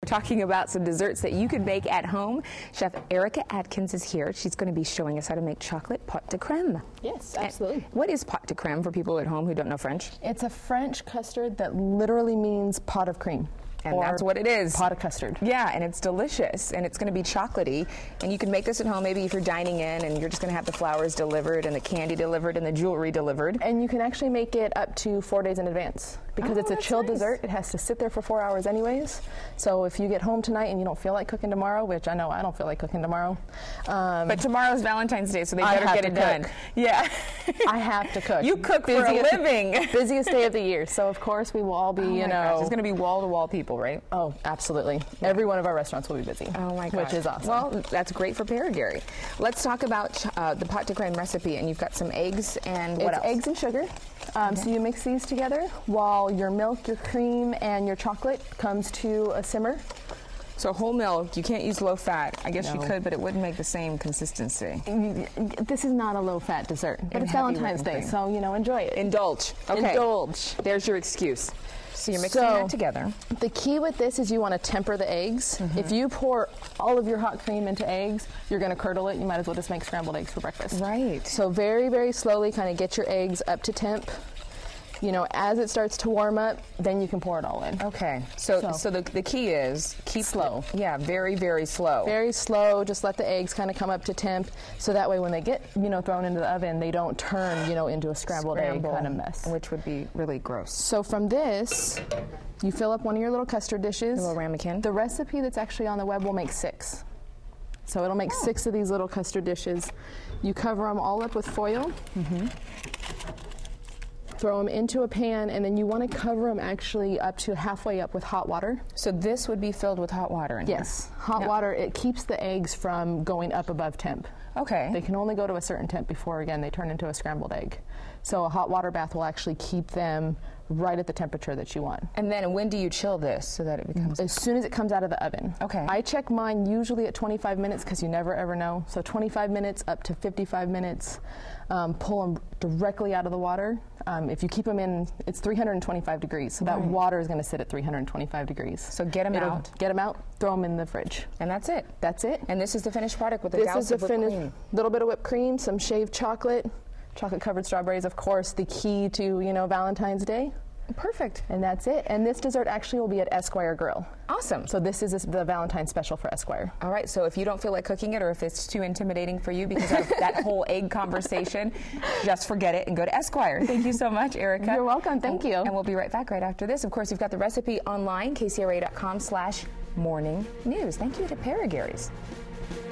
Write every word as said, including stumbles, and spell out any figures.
Talking about some desserts that you could make at home. Chef Erika Atkins is here. She's going to be showing us how to make chocolate pot de crème. Yes, absolutely. And what is pot de crème for people at home who don't know French? It's a French custard that literally means pot of cream. And that's what it is. Pot of custard. Yeah, and it's delicious, and it's going to be chocolatey. And you can make this at home, maybe if you're dining in, and you're just going to have the flowers delivered, and the candy delivered, and the jewelry delivered. And you can actually make it up to four days in advance. Because oh, it's a chilled nice. dessert, it has to sit there for four hours anyways. So if you get home tonight and you don't feel like cooking tomorrow, which I know I don't feel like cooking tomorrow. Um, but tomorr's Valentine's Day, so they I better get it done. Cook. Yeah. I have to cook. You cook busiest, for a living. Busiest day of the year. So of course we will all be, oh you know. Gosh. It's going to be wall-to-wall people, right? Oh, absolutely. Yeah. Every one of our restaurants will be busy. Oh my gosh. Which is awesome. Well, that's great for Perigary. Let's talk about uh, the pot de crème recipe, and you've got some eggs and what it's else? eggs and sugar. Um, okay. So you mix these together while your milk, your cream, and your chocolate comes to a simmer. So whole milk, you can't use low fat. I guess no. you could, but it wouldn't make the same consistency. This is not a low fat dessert, but and it's Valentine's Day, cream. So you know, enjoy it. Indulge. Okay. Indulge. There's your excuse. So you're mixing so, that together. The key with this is you want to temper the eggs. Mm-hmm. If you pour all of your hot cream into eggs, you're going to curdle it. You might as well just make scrambled eggs for breakfast. Right. So very, very slowly kind of get your eggs up to temp. You know, as it starts to warm up, then you can pour it all in. Okay. So so, so the, the key is keep slow. The, yeah, very, very slow. Very slow. Just let the eggs kind of come up to temp, so that way when they get, you know, thrown into the oven, they don't turn, you know, into a scrambled Scramble, egg kind of mess. Which would be really gross. So from this, you fill up one of your little custard dishes. A little ramekin. The recipe that's actually on the web will make six. So it'll make oh. six of these little custard dishes. You cover them all up with foil. Mm-hmm. Throw them into a pan, and then you want to cover them actually up to halfway up with hot water. So this would be filled with hot water in Yes. here? Hot no. water, it keeps the eggs from going up above temp. Okay. They can only go to a certain temp before, again, they turn into a scrambled egg. So a hot water bath will actually keep them right at the temperature that you want. And then when do you chill this so that it becomes... As soon as it comes out of the oven. Okay. I check mine usually at twenty-five minutes because you never ever know. So twenty-five minutes up to fifty-five minutes. Um, pull them directly out of the water. Um, if you keep them in, it's three hundred twenty-five degrees. So right. that water is going to sit at three hundred twenty-five degrees. So get them It'll out. Get them out, throw them in the fridge. And that's it. That's it. And this is the finished product with a this douse is the of whipped finished, cream. Little bit of whipped cream, some shaved chocolate, chocolate covered strawberries, of course, the key to, you know, Valentine's Day. Perfect. And that's it. And this dessert actually will be at Esquire Grill. Awesome. So this is the Valentine special for Esquire. All right. So if you don't feel like cooking it, or if it's too intimidating for you because of that whole egg conversation, just forget it and go to Esquire. Thank you so much, Erika. You're welcome. Thank and, you. And we'll be right back right after this. Of course, you've got the recipe online, K C R A dot com slash morning news. Thank you to Perigary's.